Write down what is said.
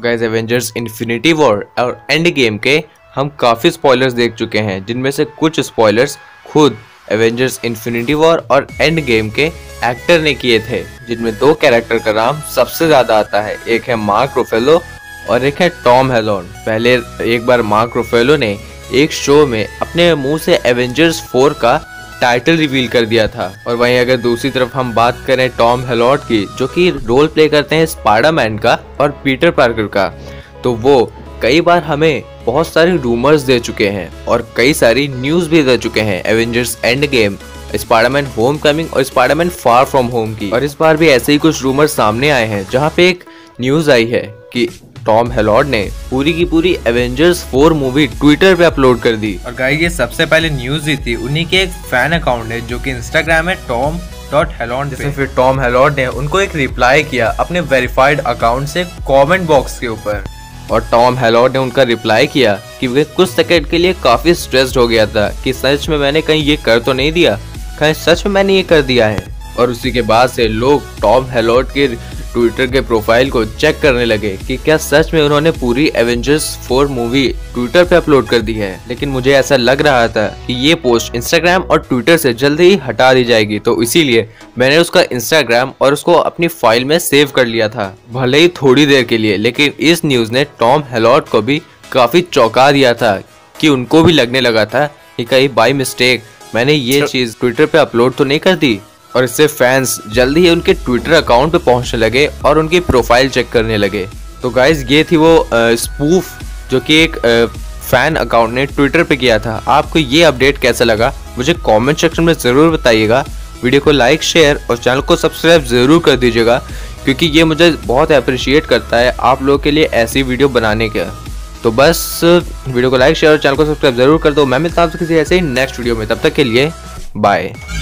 Guys Avengers Infinity War और Endgame के हम काफ़ी स्पॉयलर्स देख चुके हैं, जिनमें से कुछ स्पॉयलर्स खुद एवेंजर्स इन्फिनिटी वॉर और एंड गेम के एक्टर ने किए थे, जिनमें दो कैरेक्टर का नाम सबसे ज़्यादा आता है। एक है मार्क रुफेलो और एक है टॉम हॉलैंड। पहले एक बार मार्क रुफेलो ने एक शो में अपने मुंह से एवेंजर्स 4 का टाइटल रिवील कर दिया था, और वहीं अगर दूसरी तरफ हम बात करें टॉम हॉलैंड की, जो कि रोल प्ले करते हैं स्पाइडरमैन का और पीटर पार्कर का, तो वो कई बार हमें बहुत सारे रूमर्स दे चुके हैं और कई सारी न्यूज़ भी दे चुके हैं Avengers Endgame, Spiderman Homecoming और स्पाइडरमैन फार फ्रॉम होम की। और इस बार भी ऐसे ही कुछ रूमर सामने आए हैं, जहां पे एक न्यूज़ आई है कि टॉम हॉलैंड ने पूरी की पूरी एवेंजर्स 4 मूवी ट्विटर पे अपलोड कर दी। और गाइस ये सबसे पहले न्यूज़ ही थी, उन्हीं के एक फैन अकाउंट है जो कि इंस्टाग्राम है tom.holland, जिसमें फिर टॉम हॉलैंड ने उनको एक रिप्लाई किया अपने वेरीफाइड अकाउंट से कमेंट बॉक्स के ऊपर, और टॉम हॉलैंड ने उनका रिप्लाई किया कि वे कुछ सेकंड के लिए काफी स्ट्रेस्ड हो गया था कि सच में मैंने कहीं ये कर तो नहीं दिया, कहीं सच में मैंने ये कर दिया है। और उसी के बाद से लोग टॉम हॉलैंड के ट्विटर के प्रोफाइल को चेक करने लगे कि क्या सच में उन्होंने पूरी एवेंजर्स 4 मूवी ट्विटर पे अपलोड कर दी है। लेकिन मुझे ऐसा लग रहा था कि ये पोस्ट इंस्टाग्राम और ट्विटर से जल्दी ही हटा दी जाएगी, तो इसीलिए मैंने उसका इंस्टाग्राम और उसको अपनी फाइल में सेव कर लिया था, भले ही थोड़ी देर के लिए। लेकिन इस न्यूज़ ने टॉम हॉलैंड को भी काफ़ी चौंका दिया था कि उनको भी लगने लगा था कि कहीं बाय मिस्टेक मैंने ये चीज़ ट्विटर पे अपलोड तो नहीं कर दी, और इससे फैंस जल्दी ही उनके ट्विटर अकाउंट पे पहुंचने लगे और उनकी प्रोफाइल चेक करने लगे। तो गाइज ये थी वो स्पूफ जो कि एक फैन अकाउंट ने ट्विटर पे किया था। आपको ये अपडेट कैसा लगा मुझे कमेंट सेक्शन में ज़रूर बताइएगा। वीडियो को लाइक, शेयर और चैनल को सब्सक्राइब ज़रूर कर दीजिएगा, क्योंकि ये मुझे बहुत अप्रिशिएट करता है आप लोगों के लिए ऐसी वीडियो बनाने का। तो बस वीडियो को लाइक, शेयर और चैनल को सब्सक्राइब ज़रूर कर दो। मैं मिलता हूं आपसे किसी ऐसे ही नेक्स्ट वीडियो में, तब तक के लिए बाय।